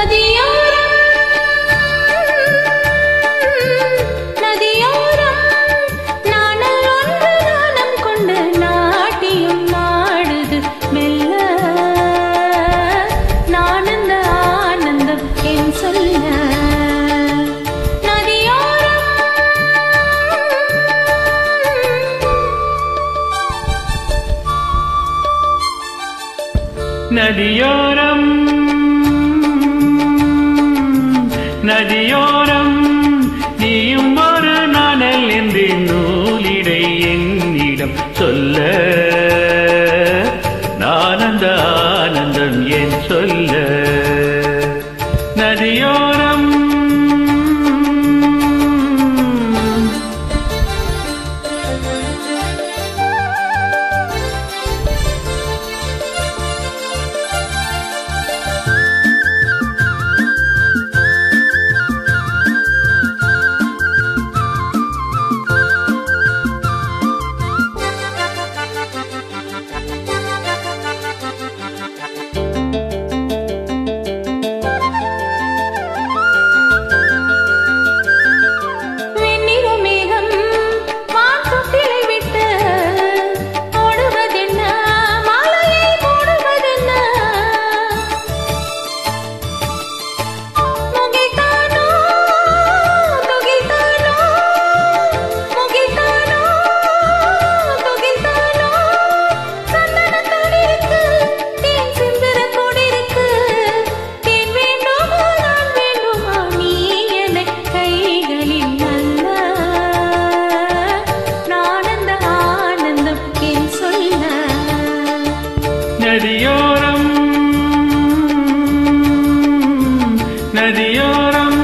நதியோரம் நதியோரம் நீயும் ஒரு நாணல் என்று நூலிடை என்னிடம் சொல்ல நானந்த ஆனந்தம் என் சொல்ல நதியோரம் நதியோரம் நதியோரம்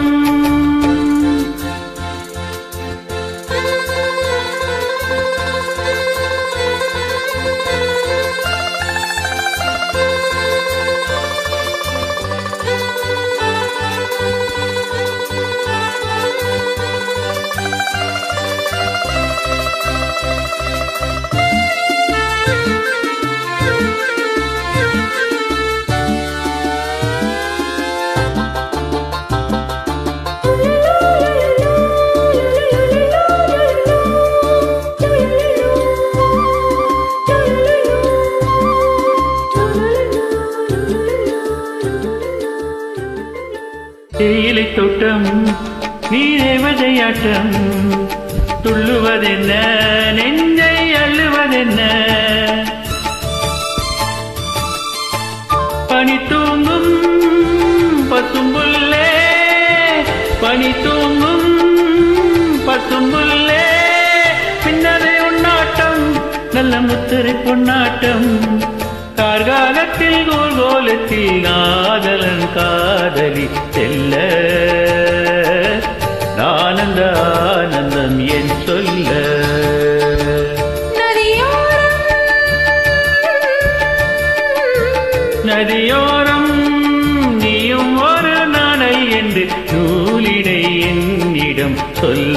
தேயிலை தோட்டம் நீரேவதையாட்டம் துள்ளுவதென்ன நெஞ்சை அள்ளுவதென்ன பனி தூங்கும் பசும்புல்லே பனி தூங்கும் பசும்புல்லே பின்னரை உன்னாட்டம் நல்ல முத்திரை பொன்னாட்டம் கார்காலத்தில் கோல்கோலத்தில் காதலன் காதலி செல்ல ஆனந்த ஆனந்தம் என் சொல்ல நதியோரம் நீயும் ஒரு நாணல் என்று நூலிடை என்னிடம் சொல்ல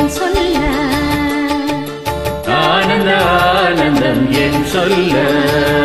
ஆனந்தம் என் சொல்ல